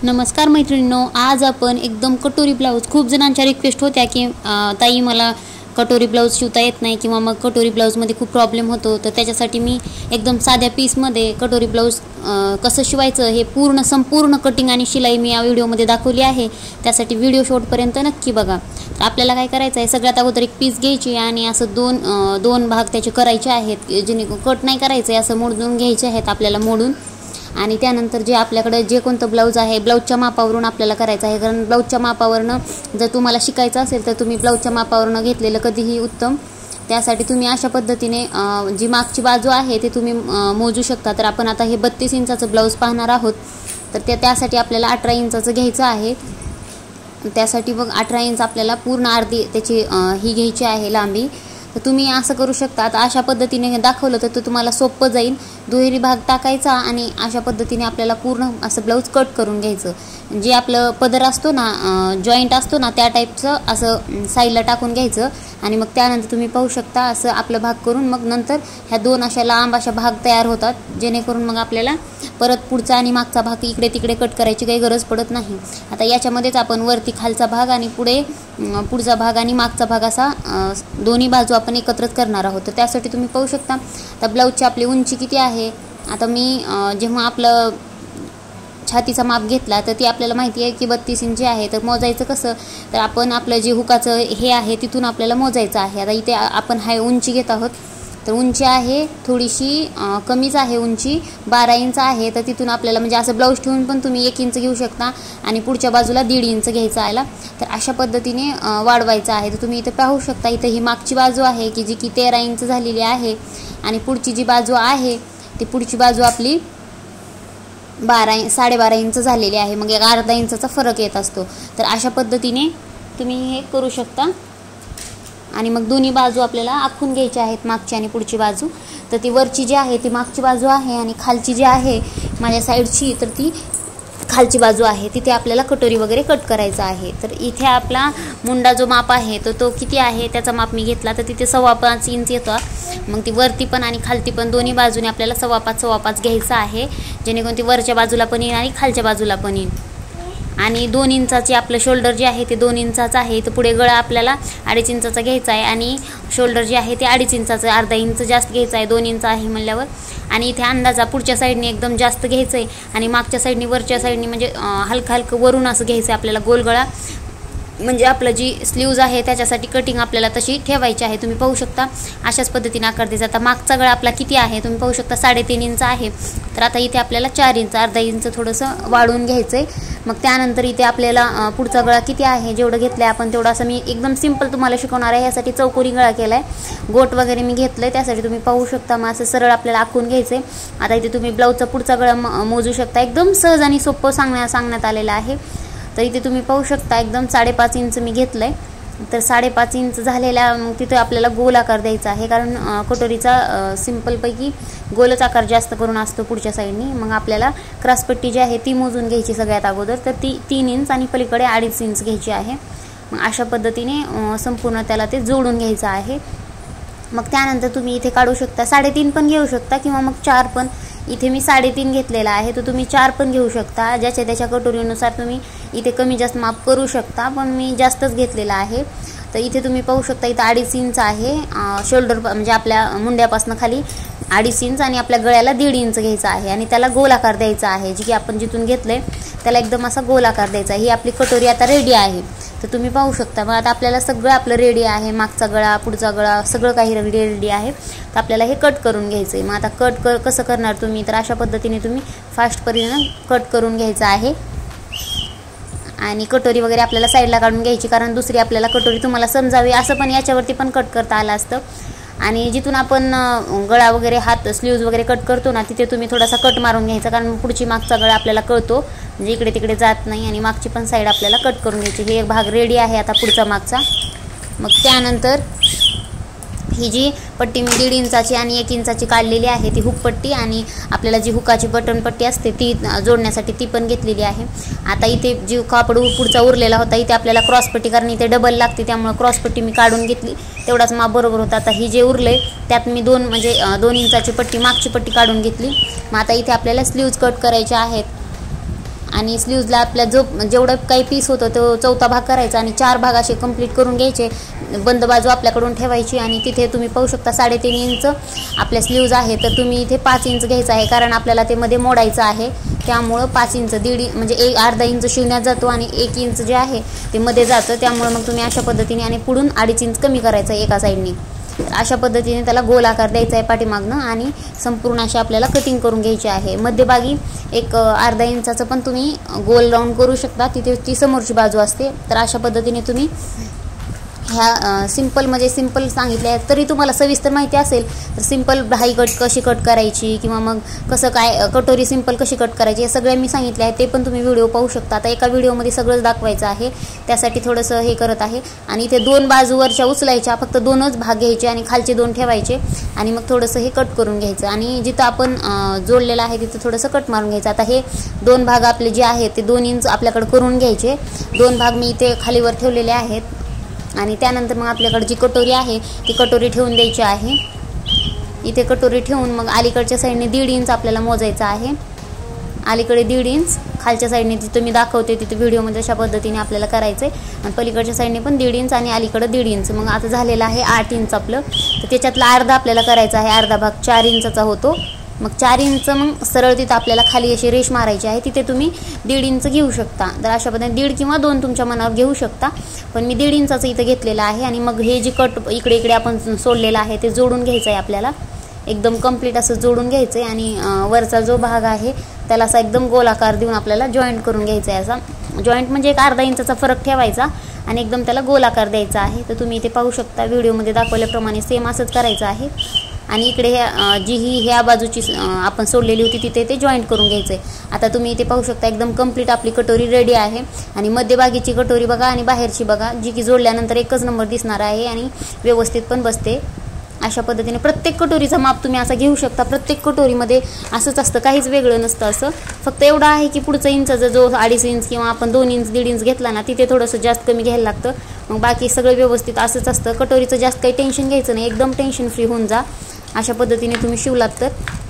नमस्कार मैत्रिणींनो, आज आपण एकदम कटोरी ब्लाऊज, खूप जणांच्या रिक्वेस्ट होत्या की ताई मला कटोरी ब्लाऊज शिवता येत नाही किंवा मग कटोरी ब्लाऊजमध्ये खूप प्रॉब्लेम होतो, तर त्याच्यासाठी मी एकदम साध्या पीसमध्ये कटोरी ब्लाऊज कसं शिवायचं हे संपूर्ण कटिंग आणि शिलाई मी या व्हिडिओमध्ये दाखवली आहे। त्यासाठी व्हिडिओ शेवटपर्यंत नक्की बघा। तर आपल्याला काय करायचं आहे, सगळ्यात अगोदर एक पीस घ्यायची आणि असं दोन भाग त्याचे करायचे आहेत, जेणेकरून कट नाही करायचं आहे, असं मोडून घ्यायचे आहेत आपल्याला मोडून। आणि त्यानंतर जे आपल्याकडे जे कोणतं ब्लाऊज आहे ब्लाऊजच्या मापावरून आपल्याला करायचं आहे, कारण ब्लाऊजच्या मापावरनं जर तुम्हाला शिकायचं असेल तर तुम्ही ब्लाऊजच्या मापावरून घेतलेलं कधीही उत्तम। त्यासाठी तुम्ही अशा पद्धतीने जी मागची बाजू आहे ते तुम्ही मोजू शकता। तर आपण आता हे 32 इंचाचं ब्लाऊज पाहणार आहोत, तर त्यासाठी आपल्याला 18 इंचाचं घ्यायचं आहे। त्यासाठी मग 18 इंच आपल्याला पूर्ण अर्धी त्याची ही घ्यायची आहे लांबी। तर तुम्ही असं करू शकता। आता अशा पद्धतीने दाखवलं तर तुम्हाला सोपं जाईल। दुहेरी भाग टाकायचा आणि अशा पद्धतीने आपल्याला पूर्ण असं ब्लाऊज कट करून घ्यायचं। जे आपलं पदर असतो ना, जॉईंट असतो ना, त्या टाईपचं असं साईडला टाकून घ्यायचं आणि मग त्यानंतर तुम्ही पाहू शकता असं आपलं भाग करून मग नंतर ह्या दोन अशा लांब अशा भाग तयार होतात, जेणेकरून मग आपल्याला परत पुढचा आणि मागचा भाग इकडे तिकडे कट करायची काही गरज पडत नाही। आता याच्यामध्येच आपण वरती खालचा भाग आणि पुढचा भाग आणि मागचा भाग असा दोन्ही बाजू आपण एकत्रच करणार आहोत। तर त्यासाठी तुम्ही पाहू शकता आता ब्लाऊजची आपली उंची किती आहे। आता मी जेव्हा आपलं छातीचा माप घेतला तर ती आपल्याला माहिती आहे की 32 इंच आहे। तर मोजायचं कसं, तर आपण आपलं जे हुकाचं हे आहे तिथून आपल्याला मोजायचं आहे। आता इथे आपण हाय उंची घेत आहोत, तर उंची आहे थोडीशी कमीच आहे, उंची 12 इंच आहे। तर तिथून आपल्याला म्हणजे असं ब्लाऊज ठेवून पण तुम्ही 1 इंच घेऊ शकता आणि पुढच्या बाजूला 1.5 इंच घ्यायचं आहे। तर अशा पद्धतीने वाढवायचं आहे। तर तुम्ही इथे पाहू शकता, इथे ही मागची बाजू आहे की जी की 13 इंच झालेली आहे आणि पुढची जी बाजू आहे ती पुढची बाजू आपली 12.5 इंच झालेली आहे। मग एक अर्धा इंचाचा फरक येत असतो। तर अशा पद्धतीने तुम्ही हे करू शकता आणि मग दोन्ही बाजू आपल्याला आखून घ्यायच्या आहेत, मागची आणि पुढची बाजू। तर ती वरची जी आहे ती मागची बाजू आहे आणि खालची जी आहे माझ्या साईडची तर ती खालची बाजू आहे, तिथे आपल्याला कटोरी वगैरे कट करायचा आहे। तर इथे आपला मुंडा जो माप आहे तो किती आहे त्याचा माप मी घेतला, तर तिथे 5.25 इंच येतो। मग ती वरती पण आणि खालती पण दोन्ही बाजूने आपल्याला 5.25 घ्यायचं आहे, जेणेकरून ती वरच्या बाजूला पण येईल आणि खालच्या बाजूला पण येईल। आणि 2 इंचाची आपलं शोल्डर जे आहे ते 2 इंचाचं आहे। तर पुढे गळा आपल्याला 2.5 इंचाचा घ्यायचा आहे आणि शोल्डर जे आहे ते 2.5 इंचाचं, अर्धा इंच जास्त घ्यायचं आहे, 2 इंच आहे म्हणल्यावर। आणि इथे अंदाजा पुढच्या साईडने एकदम जास्त घ्यायचं आहे आणि मागच्या साईडने वरच्या साईडने म्हणजे हलकं वरून असं घ्यायचं आहे आपल्याला गोल गळा, म्हणजे आपलं जी स्लीव्ज आहे त्याच्यासाठी कटिंग आपल्याला तशी ठेवायची आहे। तुम्ही पाहू शकता अशाच पद्धतीने आकार द्यायचा। आता मागचा गळा आपला किती आहे तुम्ही पाहू शकता, 3.5 इंच आहे। तर आता इथे आपल्याला 4 इंच, अर्धा इंच थोडंसं वाढवून घ्यायचं आहे। मग त्यानंतर इथे आपल्याला पुढचा गळा किती आहे, जेवढं घेतलं आहे आपण तेवढं असं मी एकदम सिंपल तुम्हाला शिकवणार आहे। यासाठी चौकोनी गळा केला आहे, गोट वगैरे मी घेतलं आहे, त्यासाठी तुम्ही पाहू शकता। मग असं सरळ आपल्याला आखून घ्यायचं आहे। आता इथे तुम्ही ब्लाऊजचा पुढचा गळा मोजू शकता, एकदम सहज आणि सोपं सांगण्यात आलेलं आहे। तर इथे तुम्ही पाहू शकता एकदम 5.5 इंच मी घेतलं आहे। तर 5.5 इंच झालेल्या मग तिथे आपल्याला गोल आकार द्यायचा आहे, कारण कटोरीचा सिंपलपैकी गोलच आकार जास्त करून असतो पुढच्या साईडनी। मग आपल्याला क्रॉसपट्टी जी आहे ती मोजून घ्यायची सगळ्यात अगोदर, तर ती 3 इंच आणि पलीकडे 2.5 इंच घ्यायची आहे। मग अशा पद्धतीने संपूर्ण त्याला ते जोडून घ्यायचं आहे। मग त्यानंतर तुम्ही इथे काढू शकता, 3.5 पण घेऊ शकता किंवा मग 4 पण। इथे मी 3.5 घेतलेला आहे, तर तुम्ही 4 पण घेऊ शकता, ज्याच्या त्याच्या कटोरीनुसार तुम्ही इथे कमी जास्त माप करू शकता, पण मी जास्तच घेतलेला आहे। तर इथे तुम्ही पाहू शकता इथे 2.5 इंच आहे शोल्डर, म्हणजे आपल्या मुंड्यापासून खाली 2.5 इंच आणि आपल्या गळ्याला 1.5 इंच घ्यायचा आहे आणि त्याला गोल आकार द्यायचा आहे। जी की आपण जिथून घेतलंय त्याला एकदम असा गोल आकार द्यायचा आहे। ही आपली कटोरी आता रेडी आहे। तर तुम्ही पाहू शकता मग आता आपल्याला सगळं आपलं रेडी आहे, मागचा गळा पुढचा गळा सगळं काही रेडी आहे। तर आपल्याला हे कट करून घ्यायचं आहे। मग आता कसं करणार तुम्ही, तर अशा पद्धतीने तुम्ही फास्ट परीने कट करून घ्यायचं आहे आणि कटोरी वगैरे आपल्याला साईडला काढून घ्यायची, कारण दुसरी आपल्याला कटोरी तुम्हाला समजावी असं पण याच्यावरती पण कट करता आलं असतं। आणि जिथून आपण गळा वगैरे हात स्लीव्ज वगैरे कट करतो ना, तिथे तुम्ही थोडासा कट मारून घ्यायचा, कारण पुढची मागचा गळा आपल्याला कळतो, म्हणजे इकडे तिकडे जात नाही आणि मागची पण साईड आपल्याला कट करून घ्यायची। हे एक भाग रेडी आहे आता पुढचा मागचा। मग त्यानंतर ही जी पट्टी मी 1.5 इंचाची आणि 1 इंचाची काढलेली आहे ती हुक पट्टी, आणि आपल्याला जी हुकाची बटन पट्टी असते ती जोडण्यासाठी ती पण घेतलेली आहे। आता इथे जी कापड पुढचा उरलेला होता इथे आपल्याला क्रॉस पट्टी, कारण इथे डबल लागते त्यामुळे क्रॉस पट्टी मी काढून घेतली, तेवढाच माप बरोबर होता। आता ही जे उरले त्यात मी 2 इंचाची पट्टी मागची पट्टी काढून घेतली। मग आता इथे आपल्याला स्लीव्ज कट करायचे आहेत आणि स्लीव्जला आपल्या जेवढं काही पीस होतं तो चौथा भाग करायचा आणि 4 भाग असे कंप्लीट करून घ्यायचे. बंद बाजू आपल्याकडून ठेवायची आणि तिथे तुम्ही पाहू शकता 3.5 इंच आपल्या स्लीव्ज आहे, तर तुम्ही इथे 5 इंच घ्यायचं आहे, कारण आपल्याला ते मध्ये मोडायचं आहे. त्यामुळं 5 इंच म्हणजे अर्धा इंच शिवण्यात जातो आणि 1 इंच जे आहे ते मध्ये जातं. त्यामुळे मग तुम्ही अशा पद्धतीने आणि पुढून 2.5 इंच कमी करायचं आहे एका साईडने. तर अशा पद्धतीने त्याला गोल आकार द्यायचा आहे पाठीमागनं आणि संपूर्ण अशी आपल्याला कटिंग करून घ्यायची आहे. मध्यभागी एक अर्धा इंचाचं पण तुम्ही गोल राऊंड करू शकता, तिथे ती समोरची बाजू असते. तर अशा पद्धतीने तुम्ही ह्या सिंपल सांगितले आहेत. तरी तुम्हाला सविस्तर माहिती असेल तर सिंपल ढाई कट कशी कट करायची किंवा मग कसं काय कटोरी सिंपल कशी कट करायची हे सगळे मी सांगितले आहे, ते पण तुम्ही व्हिडिओ पाहू शकता. आता एका व्हिडिओमध्ये सगळंच दाखवायचं आहे, त्यासाठी थोडंसं हे करत आहे. आणि इथे 2 बाजूवरच्या उचलायच्या, फक्त 2च भाग घ्यायचे आणि खालचे 2 ठेवायचे आणि मग थोडंसं हे कट करून घ्यायचं आणि जिथं आपण जोडलेलं आहे तिथं थोडंसं कट मारून घ्यायचं. आता हे 2 भाग आपले जे आहेत ते 2 इंच आपल्याकडे करून घ्यायचे. 2 भाग मी इथे खालीवर ठेवलेले आहेत आणि त्यानंतर मग आपल्याकडे जी कटोरी आहे ती कटोरी ठेवून द्यायची आहे. इथे कटोरी ठेवून मग अलीकडच्या साईडने 1.5 इंच आपल्याला मोजायचं आहे. अलीकडे 1.5 इंच, खालच्या साईडने जिथं मी दाखवते तिथे व्हिडिओमध्ये अशा पद्धतीने आपल्याला करायचं आहे. आणि पलीकडच्या साईडने पण 1.5 इंच आणि अलीकडे 1.5 इंच. मग आता झालेलं आहे 8 इंच आपलं. तर त्याच्यातला अर्धा आपल्याला करायचा आहे, अर्धा भाग 4 इंचाचा होतो. मग 4 इंच मग सरळ तिथं आपल्याला खाली अशी रेष मारायची आहे, तिथे तुम्ही 1.5 इंच घेऊ शकता. तर अशा पद्धतीने 1.5 किंवा 2 तुमच्या मनावर घेऊ शकता, पण मी 1.5 इंचाचं इथं घेतलेलं आहे. आणि मग हे जे कट इकडे आपण सोडलेलं आहे ते जोडून घ्यायचं आहे आपल्याला, एकदम कंप्लीट असं जोडून घ्यायचं आहे. आणि वरचा जो भाग आहे त्याला असा एकदम गोलाकार देऊन आपल्याला जॉईंट करून घ्यायचा आहे. असा जॉईंट म्हणजे एक अर्धा इंचाचा फरक ठेवायचा आणि एकदम त्याला गोलाकार द्यायचा आहे. तर तुम्ही इथे पाहू शकता व्हिडिओमध्ये दाखवल्याप्रमाणे सेम असंच करायचं आहे. आणि इकडे ह्या बाजूची आपण सोडलेली होती तिथे ते जॉईंट करून घ्यायचं आहे. आता तुम्ही इथे पाहू शकता एकदम कंप्लीट आपली कटोरी रेडी आहे. आणि मध्यभागीची कटोरी बघा आणि बाहेरची बघा, जी की जोडल्यानंतर एकच नंबर दिसणार आहे आणि व्यवस्थित पण बसते. अशा पद्धतीने प्रत्येक कटोरीचं माप तुम्ही असं घेऊ शकता. प्रत्येक कटोरीमध्ये असंच असतं, काहीच वेगळं नसतं. असं फक्त एवढं आहे की पुढचा इंचाचा जो 2.5 इंच किंवा आपण 2 इंच 1.5 इंच घेतला ना तिथे थोडंसं जास्त कमी घ्यायला लागतं. मग बाकी सगळं व्यवस्थित असंच असतं. कटोरीचं जास्त काही टेन्शन घ्यायचं नाही, एकदम टेन्शन फ्री होऊन जा. अशा पद्धतीने तुम्ही शिवलात तर.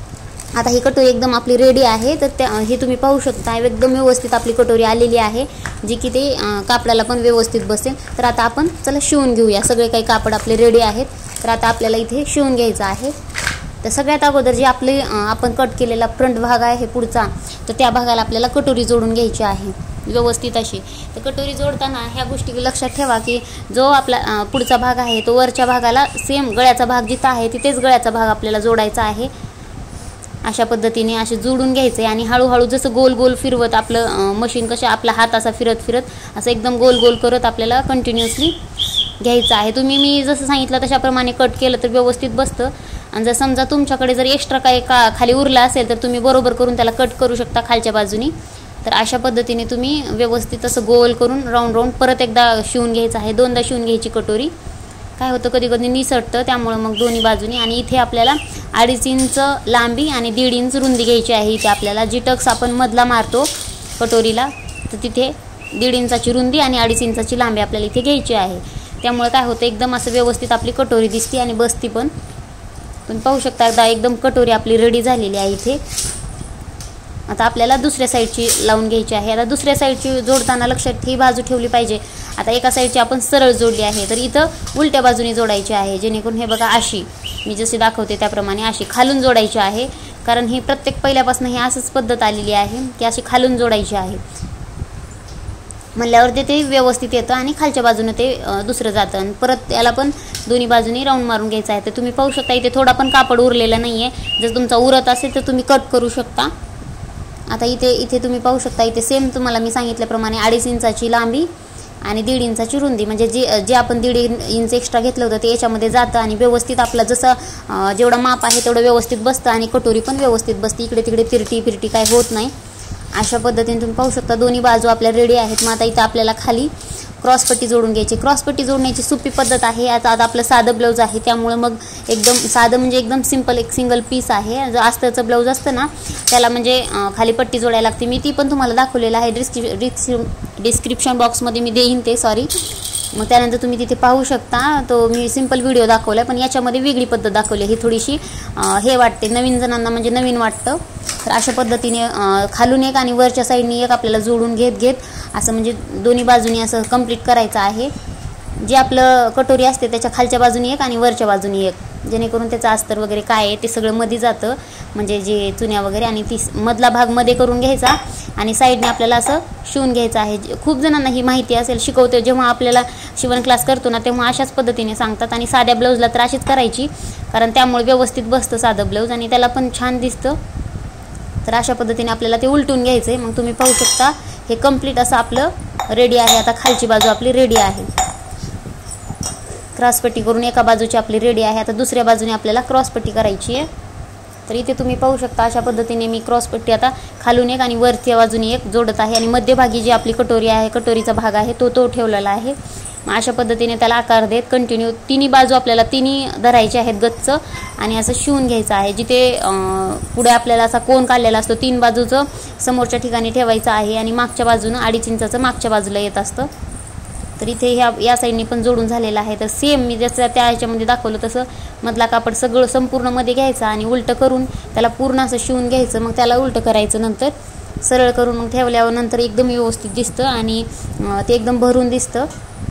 आता ही कटोरी एकदम आपली रेडी आहे. तर हे तुम्ही पाहू शकता एकदम व्यवस्थित आपली कटोरी आलेली आहे, जी की ते कापडाला पण व्यवस्थित बसेल. तर आता आपण चला शिवून घेऊया. सगळे काही कापड आपले रेडी आहेत, तर आता आपल्याला इथे शिवून घ्यायचं आहे. तर सगळ्यात अगोदर जे आपले आपण कट केलेला फ्रंट भाग आहे पुढचा, तर त्या भागाला आपल्याला कटोरी जोडून घ्यायची आहे व्यवस्थित अशी. तर कटोरी जोडताना ह्या गोष्टी लक्षात ठेवा की जो आपला पुढचा भाग आहे तो वरच्या भागाला सेम गळ्याचा भाग जिथं आहे तिथेच गळ्याचा भाग आपल्याला जोडायचा आहे. अशा पद्धतीने असे जोडून घ्यायचे आणि हळूहळू जसं गोल गोल फिरवत आपलं मशीन कसं आपला हात असा फिरत असं एकदम गोल गोल करत आपल्याला कंटिन्युअसली घ्यायचं आहे. तुम्ही मी जसं सांगितलं तशाप्रमाणे कट केलं तर व्यवस्थित बसतं. आणि जर समजा तुमच्याकडे जर एक्स्ट्रा काही खाली उरला असेल तर तुम्ही बरोबर करून त्याला कट करू शकता खालच्या बाजूनी. तर अशा पद्धतीने तुम्ही व्यवस्थित असं गोल करून राऊंड परत एकदा शिवून घ्यायचं आहे. 2दा शिवून घ्यायची कटोरी. काय होतं कधी कधी निसटतं, त्यामुळं मग दोन्ही बाजूनी. आणि इथे आपल्याला 2.5 इंच लांबी आणि 1.5 इंच रुंदी घ्यायची आहे. इथे आपल्याला जी टक्स आपण मधला मारतो कटोरीला, तर तिथे 1.5 इंचाची रुंदी आणि 2.5 इंचाची लांबी आपल्याला इथे घ्यायची आहे. त्यामुळे काय होतं एकदम असं व्यवस्थित आपली कटोरी दिसते आणि बसती पण. तुम्ही पाहू शकता एकदा एकदम कटोरी आपली रेडी झालेली आहे इथे. आता आपल्याला दुसऱ्या साईडची लावून घ्यायची आहे. आता दुसऱ्या साईडची जोडताना लक्षात ही बाजू ठेवली पाहिजे. आता एका साईडची आपण सरळ जोडली आहे, तर इथं उलट्या बाजूने जोडायची आहे, जेणेकरून हे बघा अशी मी जशी दाखवते त्याप्रमाणे अशी खालून जोडायची आहे. कारण ही प्रत्येक पहिल्यापासून ही असंच पद्धत आलेली आहे की अशी खालून जोडायची आहे. म्हणल्यावर ते व्यवस्थित येतं आणि खालच्या बाजूनं ते दुसरं जातं. आणि परत याला पण दोन्ही बाजूनी राऊंड मारून घ्यायचं आहे. तर तुम्ही पाहू शकता इथे थोडा पण कापड उरलेला नाही आहे. जर तुमचा उरत असेल तर तुम्ही कट करू शकता. आता इथे तुम्ही पाहू शकता इथे सेम तुम्हाला मी सांगितल्याप्रमाणे 2.5 इंचाची लांबी आणि 1.5 इंचाची रुंदी, म्हणजे जे आपण 1.5 इंच एक्स्ट्रा घेतलं होतं ते याच्यामध्ये जातं आणि व्यवस्थित आपला जसं जेवढं माप आहे तेवढं व्यवस्थित बसतं आणि कटोरी पण व्यवस्थित बसते. इकडे तिकडे फिरटी काय होत नाही. अशा पद्धतीने तुम्ही पाहू शकता दोन्ही बाजू आपल्या रेडी आहेत. मग आता इथं आपल्याला खाली क्रॉसपट्टी जोडून घ्यायची. क्रॉसपट्टी जोडण्याची सोपी पद्धत आहे. आता आपलं साधं ब्लाऊज आहे त्यामुळे मग एकदम साधं म्हणजे एकदम सिंपल एक सिंगल पीस आहे. जो अस्तरचं ब्लाऊज असतं ना त्याला म्हणजे खाली पट्टी जोडायला लागते. मी ती पण तुम्हाला दाखवलेलं आहे डिस्क्रिप्शन बॉक्समध्ये मी देईन ते. मग त्यानंतर तुम्ही तिथे पाहू शकता, तो मी सिंपल व्हिडिओ दाखवला आहे, पण याच्यामध्ये वेगळी पद्धत दाखवली. ही थोडीशी हे वाटते नवीन जणांना, म्हणजे नवीन वाटतं. तर अशा पद्धतीने खालून एक आणि वरच्या साईडनी एक आपल्याला जोडून घेत असं म्हणजे दोन्ही बाजूनी असं कंप्लीट करायचं आहे. जे आपलं कटोरी असते त्याच्या खालच्या बाजूनी एक आणि वरच्या बाजूनी एक, जेणेकरून त्याचं अस्तर वगैरे काय आहे ते सगळं मध्ये जातं, म्हणजे जे चुन्या वगैरे. आणि ती मधला भाग मध्ये करून घ्यायचा आणि साईडने आपल्याला असं शिवून घ्यायचं आहे. खूप जणांना ही माहिती असेल, शिकवते जेव्हा आपल्याला शिवण क्लास करतो ना तेव्हा अशाच पद्धतीने सांगतात. आणि साध्या ब्लाऊजला तर अशीच करायची, कारण त्यामुळे व्यवस्थित बसतं साधं ब्लाऊज आणि त्याला पण छान दिसतं. तर अशा पद्धतीने आपल्याला ते उलटून घ्यायचं आहे. मग तुम्ही पाहू शकता हे कंप्लीट असं आपलं रेडी आहे. आता खालची बाजू आपली रेडी आहे, क्रॉसपट्टी करून एका बाजूची आपली रेडी आहे. आता दुसऱ्या बाजूने आपल्याला क्रॉसपट्टी करायची आहे. तर इथे तुम्ही पाहू शकता अशा पद्धतीने मी क्रॉसपट्टी आता खालून एक आणि वरच्या बाजूने एक जोडत आहे. आणि मध्यभागी जी आपली कटोरी आहे, कटोरीचा भाग आहे तो ठेवलेला आहे. मग अशा पद्धतीने त्याला आकार देत कंटिन्यू तिन्ही बाजू आपल्याला तिन्ही धरायचे आहेत गच्च आणि असं शिवून घ्यायचं आहे. जिथे पुढे आपल्याला असा कोन काढलेला असतो 3 बाजूचं समोरच्या ठिकाणी ठेवायचं आहे आणि मागच्या बाजूनं 2.5 इंचाचं मागच्या बाजूला येत असतं. तर इथे या साईडने पण जोडून झालेलं आहे. तर सेम मी जसं त्या ह्याच्यामध्ये दाखवलं तसं मधला कापड सगळं संपूर्ण मध्ये घ्यायचा आणि उलटं करून त्याला पूर्ण असं शिवून घ्यायचं. मग त्याला उलटं करायचं, नंतर सरळ करून मग ठेवल्यावर नंतर एकदम व्यवस्थित दिसतं आणि ते एकदम भरून दिसतं.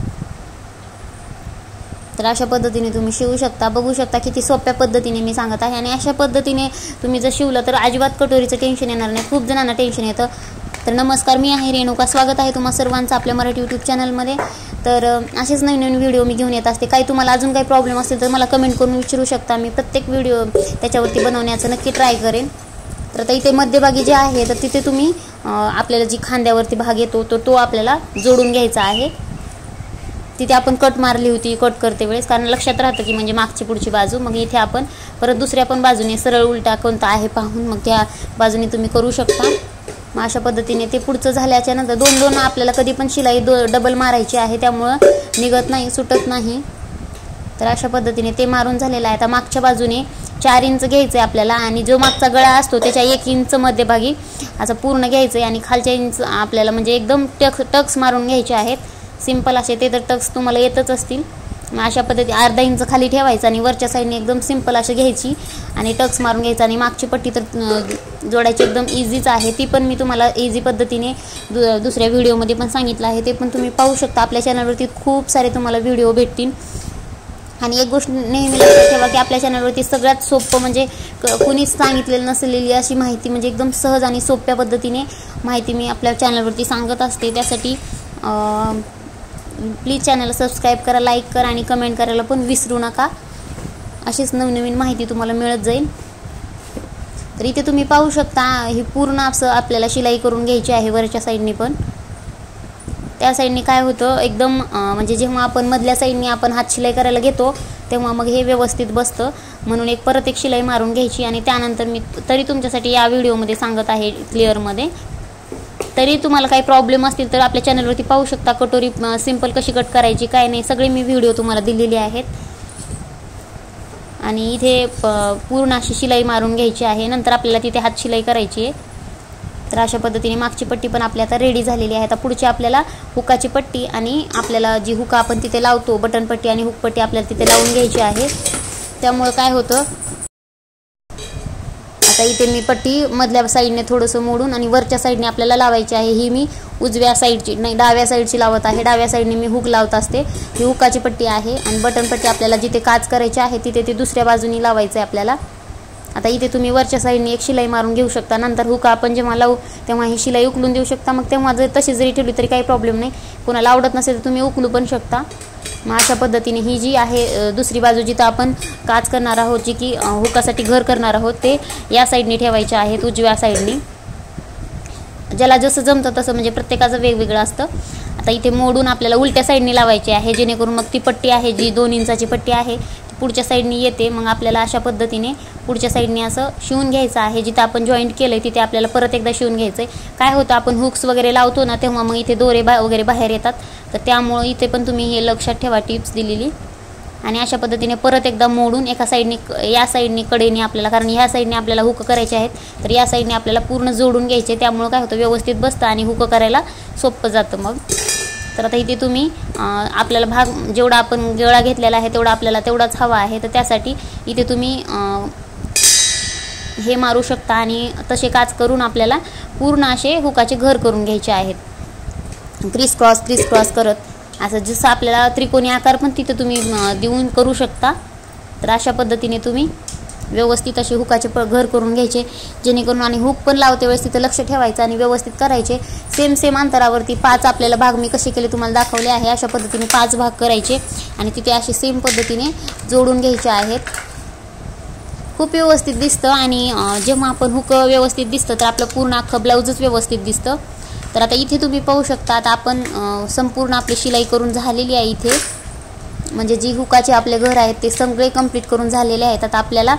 तर अशा पद्धतीने तुम्ही शिवू शकता. बघू शकता किती सोप्या पद्धतीने मी सांगत आहे. आणि अशा पद्धतीने तुम्ही जर शिवलं तर अजिबात कटोरीचं टेन्शन येणार नाही. खूप जणांना टेन्शन येतं. तर नमस्कार, मी आहे रेणुका, स्वागत आहे तुम्हा सर्वांचं आपल्या मराठी यूट्यूब चॅनलमध्ये. तर असेच नवीन नवीन व्हिडिओ मी घेऊन येत असते. काही तुम्हाला अजून काही प्रॉब्लेम असेल तर मला कमेंट करून विचारू शकता. मी प्रत्येक व्हिडिओ त्याच्यावरती बनवण्याचं नक्की ट्राय करेन. तर आता इथे मध्यभागी जे आहे तर तिथे तुम्ही आपल्याला जी खांद्यावरती भाग येतो तो आपल्याला जोडून घ्यायचा आहे. तिथे आपण कट मारली होती कट करते वेळेस, कारण लक्षात राहतं की म्हणजे मागची पुढची बाजू. मग इथे आपण परत दुसऱ्या पण बाजूने सरळ उलटा कोणता आहे पाहून मग त्या बाजूने तुम्ही करू शकता. मग अशा पद्धतीने ते पुढचं झाल्याच्या नंतर 2-2 आपल्याला कधी पण शिलाई डबल मारायची आहे, त्यामुळं निघत नाही, सुटत नाही. तर अशा पद्धतीने ते मारून झालेलं आहे. आता मागच्या बाजूने 4 इंच घ्यायचं आहे आपल्याला आणि जो मागचा गळा असतो त्याच्या 1 इंच मध्यभागी असं पूर्ण घ्यायचं आहे. आणि खालच्या इंच आपल्याला म्हणजे एकदम टक्स मारून घ्यायचे आहेत. सिंपल असे ते तर टक्स तुम्हाला येतच असतील. मग अशा पद्धती 1/2 इंच खाली ठेवायचं आणि वरच्या साईडने एकदम सिंपल अशी घ्यायची आणि टक्स मारून घ्यायचं. आणि मागची पट्टी तर जोडायची एकदम इझीच आहे. ती पण मी तुम्हाला इझी पद्धतीने दुसऱ्या व्हिडिओमध्ये पण सांगितलं आहे, ते पण तुम्ही पाहू शकता. आपल्या चॅनलवरती खूप सारे तुम्हाला व्हिडिओ भेटतील. आणि एक गोष्ट नेहमी लक्षात ठेवा की आपल्या चॅनलवरती सगळ्यात सोपं म्हणजे कुणीच सांगितलेलं नसलेली अशी माहिती, म्हणजे एकदम सहज आणि सोप्या पद्धतीने माहिती मी आपल्या चॅनलवरती सांगत असते. त्यासाठी प्लीज चॅनलला सबस्क्राईब करा, लाईक करा आणि कमेंट करायला पण विसरू नका. अशीच नवनवीन माहिती तुम्हाला मिळत जाईल. तर इथे तुम्ही पाहू शकता ही पूर्ण असं आपल्याला शिलाई करून घ्यायची आहे वरच्या साईडने पण. त्या साईडने काय होतं एकदम म्हणजे जेव्हा आपण मधल्या साईडने आपण हात शिलाई करायला घेतो तेव्हा मग हे व्यवस्थित बसतं. म्हणून परत एक शिलाई मारून घ्यायची. आणि त्यानंतर मी तरी तुमच्यासाठी या व्हिडिओमध्ये सांगत आहे क्लिअरमध्ये. तरी तुम्हाला काही प्रॉब्लेम असतील तर आपल्या चॅनलवरती पाहू शकता. कटोरी सिंपल कशी कट करायची काय नाही सगळे मी व्हिडिओ तुम्हाला दिलेले आहेत. आणि इथे पूर्ण अशी शिलाई मारून घ्यायची आहे. नंतर आपल्याला तिथे हात शिलाई करायची आहे. तर अशा पद्धतीने मागची पट्टी पण आपली आता रेडी झालेली आहे. आता पुढची आपल्याला हुकाची पट्टी आणि आपल्याला जी हुका आपण तिथे लावतो बटन पट्टी आणि हुक पट्टी आपल्याला तिथे लावून घ्यायची आहे. त्यामुळे काय होतं आता इथे मी पट्टी मधल्या साईडने थोडंसं मोडून आणि वरच्या साईडने आपल्याला लावायची आहे. ही मी उजव्या साईडची नाही डाव्या साईडची लावत आहे. डाव्या साईडने मी हुक लावत असते. ही हुकाची पट्टी आहे. आणि बटन पट्टी आपल्याला जिथे काच करायची आहे तिथे ते दुसऱ्या बाजूनी लावायचं आहे आपल्याला. आता इथे तुम्ही वरच्या साईडने एक शिलाई मारून घेऊ शकता. नंतर हुका आपण जेव्हा लावू तेव्हा ही शिलाई उकलून देऊ शकता. मग तेव्हा जर तशी जरी ठेवली तरी काही प्रॉब्लेम नाही. कोणाला आवडत नसेल तर तुम्ही उकलू पण शकता. मग अशा पद्धतीने ही जी आहे दुसरी बाजू जिथं आपण काच करणार आहोत जी की हुकासाठी घर करणार आहोत ते या साईडने ठेवायचे आहेत उजव्या साईडने. ज्याला जसं जमतं तसं म्हणजे प्रत्येकाचं वेगवेगळं असतं. आता इथे मोडून आपल्याला उलट्या साईडने लावायची आहे जेणेकरून मग ती पट्टी आहे जी 2 इंचाची पट्टी आहे ती पुढच्या साईडने येते. मग आपल्याला अशा पद्धतीने पुढच्या साईडने असं शिवून घ्यायचं आहे. जिथे आपण जॉईंट केलं आहे तिथे आपल्याला परत एकदा शिवून घ्यायचं आहे. काय होतं आपण हुक्स वगैरे लावतो ना तेव्हा मग इथे दोरे वगैरे बाहेर येतात. तर त्यामुळं इथे पण तुम्ही हे लक्षात ठेवा टिप्स दिलेली. आणि अशा पद्धतीने परत एकदा मोडून एका साईडने या साईडने कडेने आपल्याला, कारण ह्या साईडने आपल्याला हुक करायचे आहेत तर या साईडने आपल्याला पूर्ण जोडून घ्यायचे. त्यामुळं काय होतं व्यवस्थित बसतं आणि हुक करायला सोपं जातं. मग तर आता इथे तुम्ही आपल्याला भाग जेवढा आपण गळा घेतलेला आहे तेवढा आपल्याला तेवढाच हवा आहे, तर त्यासाठी इथे तुम्ही हे मारू शकता आणि तसे काच करून आपल्याला पूर्ण असे हुकाचे घर करून घ्यायचे आहेत. क्रिस क्रॉस करत असं जसं आपल्याला त्रिकोणी आकार पण तिथे तुम्ही देऊन करू शकता. तर अशा पद्धतीने तुम्ही व्यवस्थित असे हुकाचे घर करून घ्यायचे, जेणेकरून आणि हुक पण लावते वेळेस तिथं लक्ष ठेवायचं आणि व्यवस्थित करायचे. सेम अंतरावरती 5 आपल्याला भाग मी कसे केले तुम्हाला दाखवले आहे. अशा पद्धतीने 5 भाग करायचे आणि तिथे असे सेम पद्धतीने जोडून घ्यायचे आहेत. खूप व्यवस्थित दिसतं आणि जेव्हा आपण हुक व्यवस्थित दिसतं तर आपलं पूर्ण अख्खं ब्लाऊजच व्यवस्थित दिसतं. तर आता इथे तुम्ही पाहू शकता, आता आपण संपूर्ण आपली शिलाई करून झालेली आहे. इथे म्हणजे जी हुकाचे आपले घर आहेत ते सगळे कंप्लीट करून झालेले आहेत. आता आपल्याला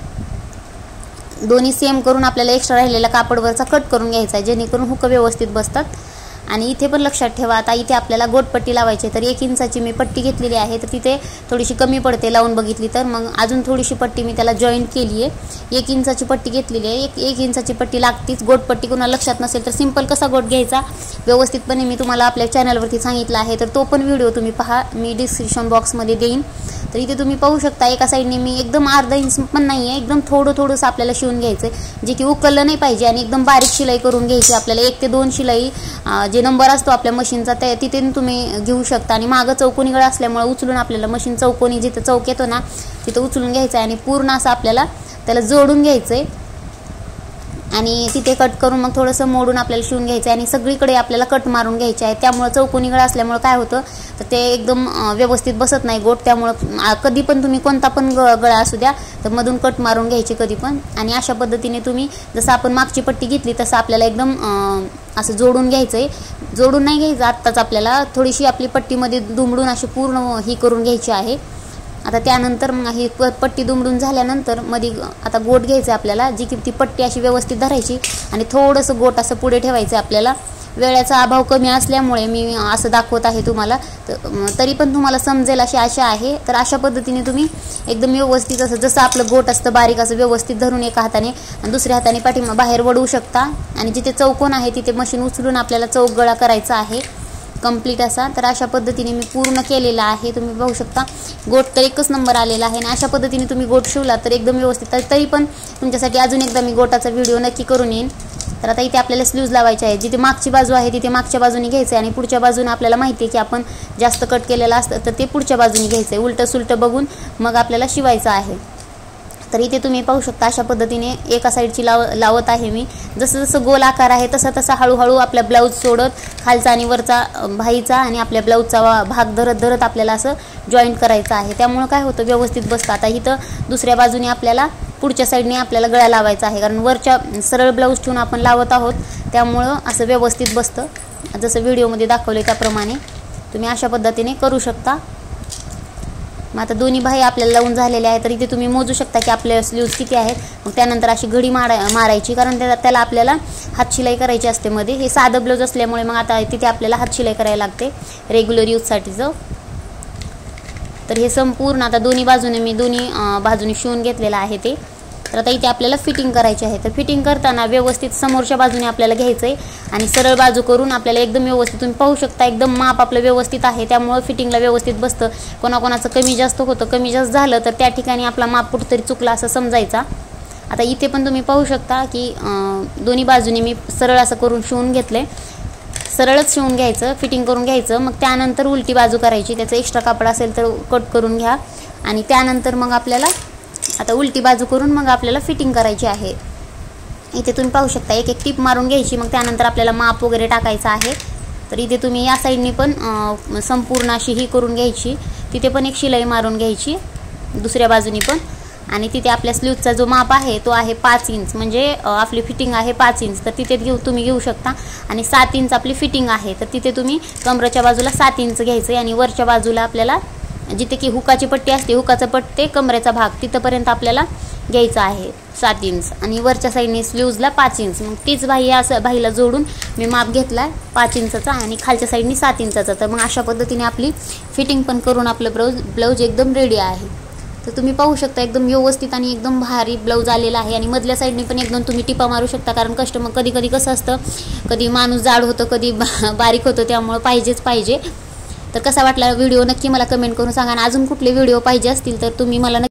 दोन्ही सेम करून आपल्याला एक्स्ट्रा राहिलेला कापडवरचा कट करून घ्यायचा आहे, जेणेकरून हुक व्यवस्थित बसतात. आणि इथे पण लक्षात ठेवा, आता इथे आपल्याला गोटपट्टी लावायची, तर 1 इंचाची मी पट्टी घेतलेली आहे. तर तिथे थोडीशी कमी पडते लावून बघितली तर, मग अजून थोडीशी पट्टी मी त्याला जॉईंट केली आहे. 1 इंचाची पट्टी घेतलेली आहे. 1 इंचाची पट्टी लागतीच. गोटपट्टी कोणाला लक्षात नसेल तर सिंपल कसा गोट घ्यायचा व्यवस्थितपणे मी तुम्हाला आपल्या चॅनलवरती सांगितलं आहे, तर तो पण व्हिडिओ तुम्ही पहा, मी डिस्क्रिप्शन बॉक्समध्ये देईन. तर इथे तुम्ही पाहू शकता, एका साईडने मी एकदम अर्धा इंच पण नाही आहे, एकदम थोडंसं आपल्याला शिवून घ्यायचं आहे, जे की उकललं नाही पाहिजे आणि एकदम बारीक शिलाई करून घ्यायची. आपल्याला 1 ते 2 शिलाई जे नंबर असतो आपल्या मशीनचा ते तिथे तुम्ही घेऊ शकता. आणि मागं चौकोनी गळा असल्यामुळे उचलून आपल्याला मशीन चौकोनी जिथं चौक येतो ना तिथं उचलून घ्यायचं आहे आणि पूर्ण असं आपल्याला त्याला जोडून घ्यायचं आहे आणि तिथे कट करून मग थोडंसं मोडून आपल्याला शिवून घ्यायचं आहे आणि सगळीकडे आपल्याला कट मारून घ्यायचे आहे. त्यामुळे चौकोनी गळा असल्यामुळे काय होतं तर ते एकदम व्यवस्थित बसत नाही गोट. त्यामुळं कधी पण तुम्ही कोणता पण गळा असू द्या तर मधून कट मारून घ्यायचे कधी पण. आणि अशा पद्धतीने तुम्ही जसं आपण मागची पट्टी घेतली तसं आपल्याला एकदम असं जोडून घ्यायचं आहे. जोडून नाही घ्यायचं, आत्ताच आपल्याला थोडीशी आपली पट्टीमध्ये दुमडून अशी पूर्ण ही करून घ्यायची आहे. आता त्यानंतर मग ही पट्टी दुमडून झाल्यानंतर मध्ये आता गोट घ्यायचं आपल्याला, जी की ती पट्टी अशी व्यवस्थित धरायची आणि थोडंसं गोट असं पुढे ठेवायचं आपल्याला. वेळेचा अभाव कमी असल्यामुळे मी असं दाखवत आहे तुम्हाला, तरी पण तुम्हाला समजेल अशी आशा आहे. तर अशा पद्धतीने तुम्ही एकदम व्यवस्थित असं जसं आपलं गोट असतं बारीक असं व्यवस्थित धरून एका हाताने आणि दुसऱ्या हाताने पाठीमा बाहेर वळवू शकता. आणि जिथे चौकोन आहे तिथे मशीन उचलून आपल्याला चौक गळा करायचा आहे कंप्लीट असा. तर अशा पद्धतीने मी पूर्ण केलेला आहे. तुम्ही पाहू शकता गोट तर 1च नंबर आलेला आहे आणि अशा पद्धतीने तुम्ही गोट शिवला तर एकदम व्यवस्थित. तरी पण तुमच्यासाठी अजून एकदा मी गोटाचा व्हिडिओ नक्की करून येईन. तर आता इथे आपल्याला स्लीव्ज लावायचे आहे. जिथे मागची बाजू आहे तिथे मागच्या बाजूने घ्यायचं आहे आणि पुढच्या बाजूने आपल्याला माहिती आहे की आपण जास्त कट केलेलं असतं तर ते पुढच्या बाजूने घ्यायचं आहे. उलटं सुलटं बघून मग आपल्याला शिवायचं आहे. तर इथे तुम्ही पाहू शकता अशा पद्धतीने एका साईडची लावत आहे मी. जसं जसं गोल आकार आहे तसं हळूहळू आपल्या ब्लाऊज सोडत खालचा आणि वरचा भाईचा आणि आपल्या ब्लाऊजचा भाग धरत आपल्याला असं जॉईंट करायचं आहे. त्यामुळं काय होतं व्यवस्थित बसतं. आता इथं दुसऱ्या बाजूने आपल्याला पुढच्या साईडने आपल्याला गळा लावायचा आहे, कारण वरच्या सरळ ब्लाऊज ठेवून आपण लावत आहोत त्यामुळं असं व्यवस्थित बसतं. जसं व्हिडिओमध्ये दाखवले त्याप्रमाणे तुम्ही अशा पद्धतीने करू शकता. मग आता दोन्ही बाही आपल्याला लावून झालेले आहे. तर इथे तुम्ही मोजू शकता की आपले स्लीव्ज किती आहेत. मग त्यानंतर अशी घडी मारायची, कारण त्याला आपल्याला हातशिलाई करायची असते मध्ये. हे साधं ब्लाऊज असल्यामुळे मग आता तिथे आपल्याला हातशिलाई करायला लागते रेग्युलर यूजसाठीचं. तर हे संपूर्ण आता दोन्ही बाजूने शिवून घेतलेलं आहे ते. तर आता इथे आपल्याला फिटिंग करायची आहे. तर फिटिंग करताना व्यवस्थित समोरच्या बाजूने आपल्याला घ्यायचं आहे आणि सरळ बाजू करून आपल्याला एकदम व्यवस्थित तुम्ही पाहू शकता एकदम माप आपलं व्यवस्थित आहे, त्यामुळं फिटिंगला व्यवस्थित बसतं. कोणाकोणाचं कमी जास्त होतं, कमी जास्त झालं तर त्या ठिकाणी आपला माप कुठंतरी चुकला असं समजायचा. आता इथे पण तुम्ही पाहू शकता की दोन्ही बाजूने मी सरळ असं करून शिवून घेतले. सरळच शिवून घ्यायचं, फिटिंग करून घ्यायचं. मग त्यानंतर उलटी बाजू करायची, त्याचं एक्स्ट्रा कापड असेल तर कट करून घ्या आणि त्यानंतर मग आपल्याला आता उलटी बाजू करून मग आपल्याला फिटिंग करायची आहे. इथे तुम्ही पाहू शकता एक टिप मारून घ्यायची, मग त्यानंतर आपल्याला माप वगैरे टाकायचं आहे. तर इथे तुम्ही या साईडनी पण संपूर्ण अशी ही करून घ्यायची, तिथे पण एक शिलाई मारून घ्यायची दुसऱ्या बाजूनी पण. आणि तिथे आपल्या स्लीवचा जो माप आहे तो आहे 5 इंच, म्हणजे आपली फिटिंग आहे 5 इंच. तर तिथे तुम्ही घेऊ शकता. आणि 7 इंच आपली फिटिंग आहे, तर तिथे तुम्ही कमरेच्या बाजूला 7 इंच घ्यायचं आहे आणि वरच्या बाजूला आपल्याला जिथे की हुकाची पट्टी असते, हुकाचं पट्टे कमरेचा भाग तिथंपर्यंत आपल्याला घ्यायचं आहे 7 इंच आणि वरच्या साईडने स्लीव्जला 5 इंच. मग तीच बाही असं बाहीला जोडून मी माप घेतला 5 इंचाचा आणि खालच्या साईडने 7 इंचाचा. तर मग अशा पद्धतीने आपली फिटिंग पण करून आपलं ब्लाऊज एकदम रेडी आहे. तर तुम्ही पाहू शकता एकदम व्यवस्थित आणि एकदम भारी ब्लाऊज आलेला आहे. आणि मधल्या साईडने पण एकदम तुम्ही टिपा मारू शकता, कारण कस्टमर कधी कधी कसं असतं, कधी माणूस जाड होतं, कधी बारीक होतं, त्यामुळे पाहिजे. तर कसा वाटला व्हिडिओ नक्की मला कमेंट करून सांगा. आणि अजून कुठले व्हिडिओ पाहिजे असतील तर तुम्ही मला